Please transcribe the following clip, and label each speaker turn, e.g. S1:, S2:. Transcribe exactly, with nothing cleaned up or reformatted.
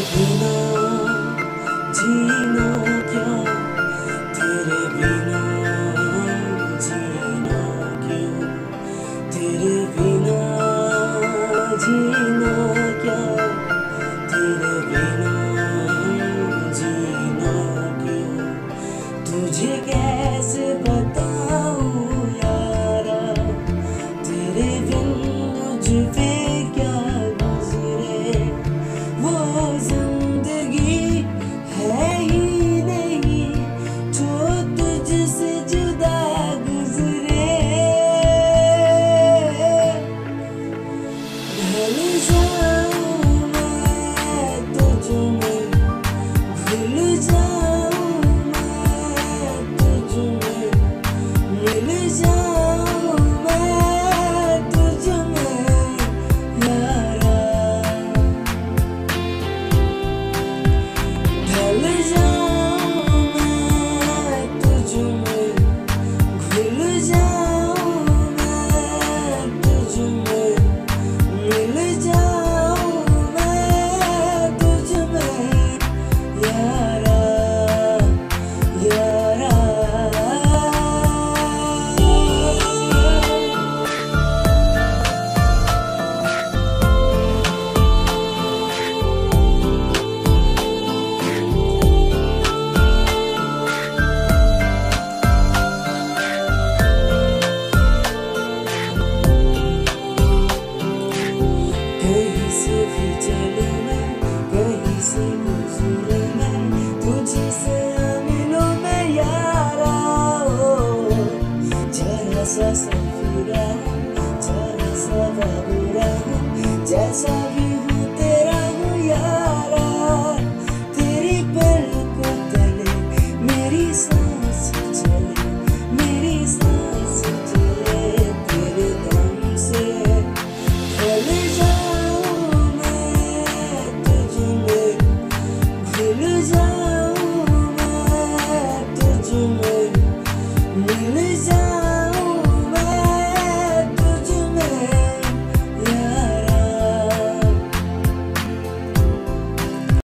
S1: बिना जीना क्या, तेरे बिना जीना क्यों, तेरे बिना जीना क्या, तेरे बिना जीना क्यों। तुझे कैसे बताऊं यारा, तेरे बिन मुझ पे क्या गुजरे। वो जिंदगी है ही नहीं जो तुझसे जुदा गुजरे। ढल जाऊं मैं तुझ में, भूल जाऊं मैं तुझ में, मिल जाऊं मैं तुझ में यारा। ढल जाऊं मैं तुझ में, भूल जाऊं मैं तुझ में, मिल जाऊं मैं तुझ में यारा, यारा। कहीं से भी चलूं मैं, कहीं से गुजरूं मैं, तुझी से मिलूं मैं यारा। ओ जरा सा सफीरा हूँ, जरा सा बाबूरा हूँ, जैसा